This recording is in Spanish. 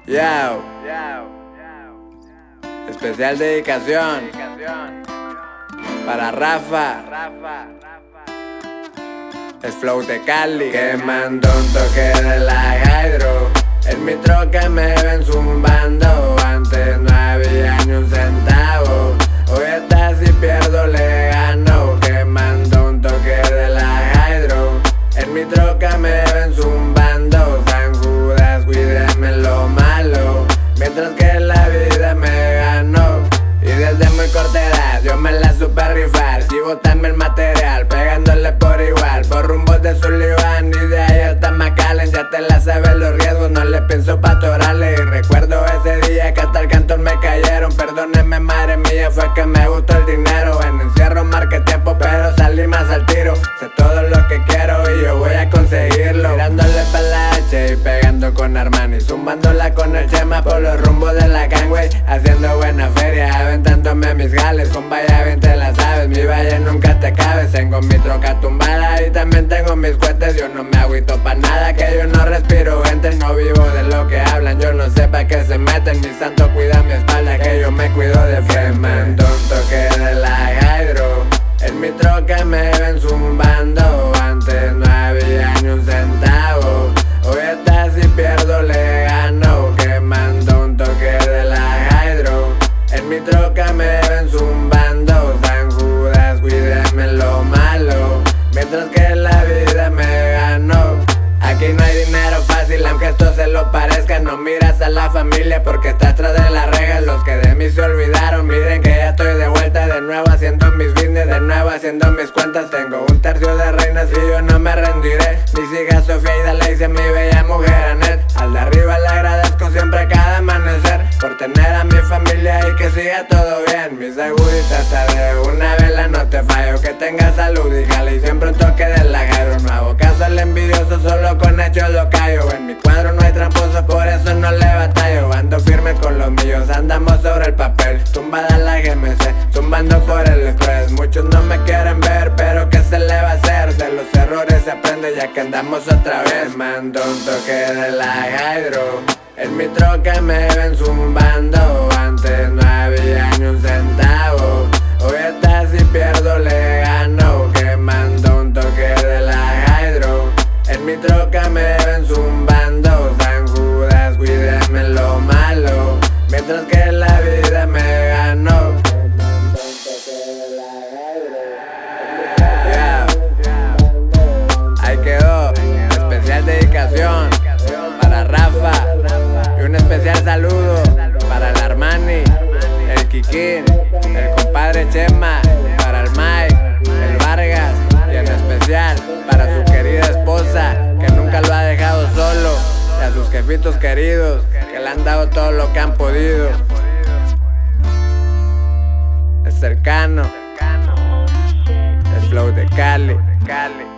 Yao. Especial dedicación para Rafa. El flow de Cali. Que mando un toque de la Hydro. En mi troca me ven zumbando. Antes no había ni un centavo. Hoy está si pierdo le gano. Que mando un toque de la Hydro. En mi troca me ven zumbando. San Judas, cuídenme lo malo. Mientras que la vida me ganó. Y desde muy corta edad yo me la supe rifar. Si botarme el material, pegándole por igual. Por rumbos de Sullivan y de ahí hasta McAllen. Ya te la sabes los riesgos, no le pienso patorarle. Y recuerdo ese día que hasta el cantón me cayeron. Perdóneme madre mía, fue que me gustó el dinero. En encierro marqué tiempo pero salí más al tiro. Sé todo lo que quiero y yo voy a conseguirlo. Tirándole pa' la H y pegando con Armani. Zumbándola con el Chema por los rumbos de la gangway. Haciendo buena feria, aventándome mis gales. Con vaya bien te la sabes, mi valle nunca te cabes. Tengo mi troca tumbada y también tengo mis cohetes. Yo no me agüito pa' nada, que yo no respiro gente. No vivo de lo que hablan, yo no sé pa' qué se meten. Mi santo cuida mi espalda, que yo me cuido de frente. Mando un toque de la Hydro. En mi troca me ven zumbando. Antes no había ni un centavo. Hoy está si pierdo le gano. Que mando un toque de la Hydro. En mi troca me ven zumbando. San Judas, cuídenme lo malo. Mientras que la vida me ganó. Aquí no hay dinero fácil, aunque esto se lo parezca. No miras a la familia porque estás tras de las regas. Los que de mí se olvidaron, miren que ya estoy de vuelta. De nuevo haciendo mis business, de nuevo haciendo mis cuentas. Tengo un tercio de reinas y yo no me rendiré. Mis hijas Sofía y Daley, a mi bella mujer Anet. Al de arriba le agradezco siempre cada amanecer. Por tener a mi familia y que siga todo bien. Mi segurita hasta de una vela no te fallo. Que tengas salud y jale y siempre un toque de la Hydro. No hago caso al envidioso, solo con hechos lo callo. En mi cuadro no hay tramposos, por eso no le batallo. Ando firmes con los míos, andamos sobre el papel. Tumbada la GMC, zumbando por el express. Muchos no me quieren ver, pero ¿qué se le va a hacer? De los errores se aprende ya que andamos otra vez. Mando un toque de la Hydro. En mi troca me ven zumbando. Antes no había ni un centavo. Hoy está si pierdo le gano. Que mando un toque de la Hydro. En mi troca me ven zumbando. San Judas, cuídenme lo malo. Mientras que la vida me ganó. Yeah. Ahí quedó. Especial dedicación para Rafa. Y un especial saludo para el Armani, el Kikín, el compadre Chema, para el Mike, el Vargas. Y en especial para su querida esposa, que nunca lo ha dejado solo. Y a sus jefitos queridos, que le han dado todo lo que han podido. Es cercano, el flow de Cali.